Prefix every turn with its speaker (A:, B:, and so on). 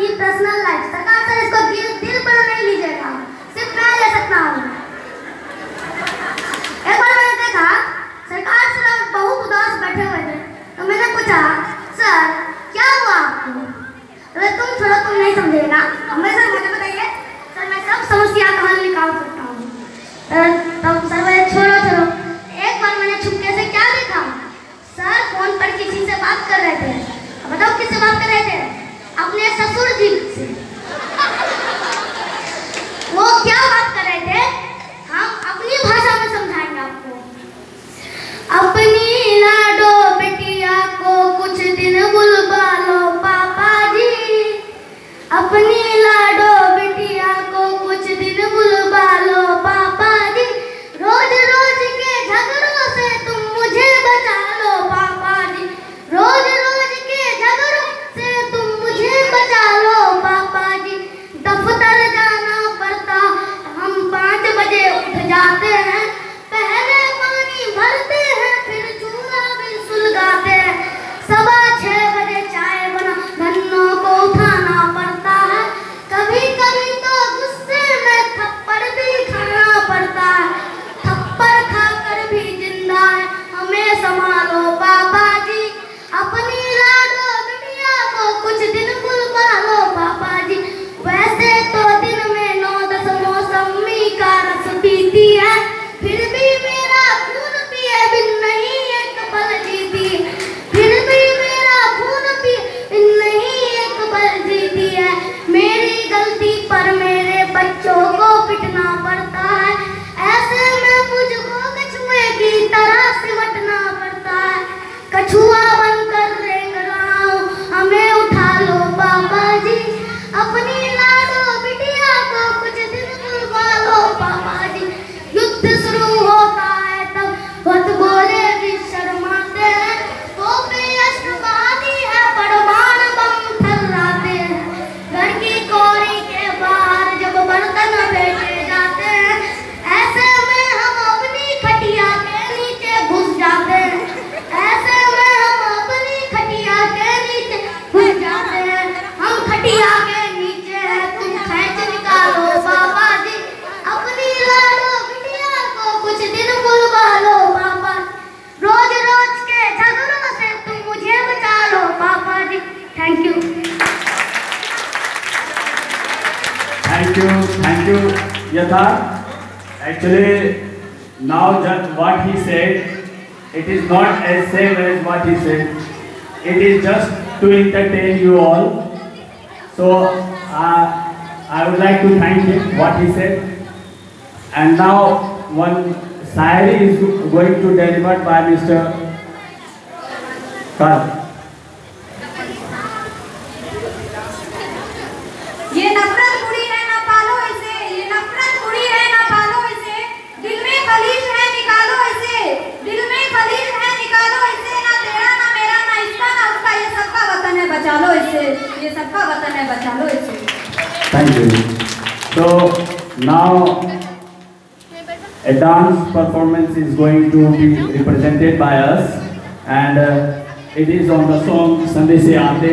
A: अपनी personal life. सरकार sir इसको दिल पर नहीं लीजिएगा, सिर्फ मैं ले सकता हूँ। एक बार मैंने देखा सरकार सर बहुत उदास बैठे हुए थे, तो मैंने पूछा सर क्या हुआ आपको? तो तुम नहीं समझेगा, मैं सर मुझे बताइए सर, मैं सब समस्या का हल निकाल सकता हूँ। तब सर बोले छोड़ो। एक बार मैंने छुपके से क्या देखा, सर फोन पर किसी से बात कर रहे थे। बताओ किससे बात कर रहे थे? अपने ससुर जी से। वो क्या बात कर रहे थे हम अपनी भाषा में समझाएंगे आपको। अपनी लाडो बिटिया को कुछ दिन बुलवा लो पापा जी, अपनी लाडो बिटिया को कुछ दिन बुलवा लो पापा जी, रोज रोज के झगड़ों से तुम मुझे बचा लो पापा जी, रोज रोज के झगड़ों से तुम मुझे बचा लो पापा जी। दफ्तर जाना पड़ता, हम 5 बजे उठ जाते हैं, पहले पानी भरते हैं फिर चूल्हा भी सुलगाते हैं, 6:15 बजे चाय बना धन्नों को उठाना पड़ता है, कभी कभी तो गुस्से में थप्पड़ भी खाना पड़ता है, थप्पड़ खाकर भी जिंदा है, हमें संभालो पापा जी, अपनी लाडो बिटिया को कुछ दिन बुलवा लो पापा जी। वैसे तो दिन में 9-10 मौसमी का रस पीती है, फिर भी मेरा खून पिए बिन नहीं एक पल जीती, फिर भी मेरा खून पिए बिन नहीं एक पल जीती है। मेरी गलती पर मेरे बच्चों को पिटना पड़ता है, ऐसे में मुझको कछुए की तरह सिमटना पड़ता है, कछुआ बनकर रेंग रहा हूँ, हमें उठा लो पापा जी, अपनी लाडो बिटिया को कुछ दिन बुलवा लो पापा जी। युद्ध शुरू होता है तब वक्त बोले भी शर्माते हैं, तोपे अश्रुवादी है परमाण बम थर्राते हैं, घर की कोरी के बाहर जब बर्तन बेचे जाते हैं, ऐसे में हम अपनी खटिया के नीचे घुस जाते हैं, ऐसे में हम अपनी खटिया के नीचे घुस जाते हैं, हम खटिया के नीचे है तुम खींच निकालो पापा जी, अपनी लाडो बिटिया को कुछ दिन बुलवा लो पापा, रोज रोज के झगड़ों से तुम मुझे बचा लो पापा जी। Thank you.
B: Thank you, Yatharth. Actually, now just what he said, it is not as same as what he said. It is just to entertain you all. So I would like to thank him what he said. And now one Sayari is going to delivered by Mr. Karl.
C: ये नफरत बुरी है ना पालो इसे, ये नफरत बुरी है ना पालो इसे, दिल में खलीज है निकालो इसे, दिल में खलीज है निकालो इसे, ना तेरा ना मेरा ना इसका ना उसका, ये सबका वतन है बचा लो इसे, ये सबका वतन है बचा लो इसे।
B: Thank you. So now a dance performance is going to be represented by us, and it is on the song Sandeshe Aate.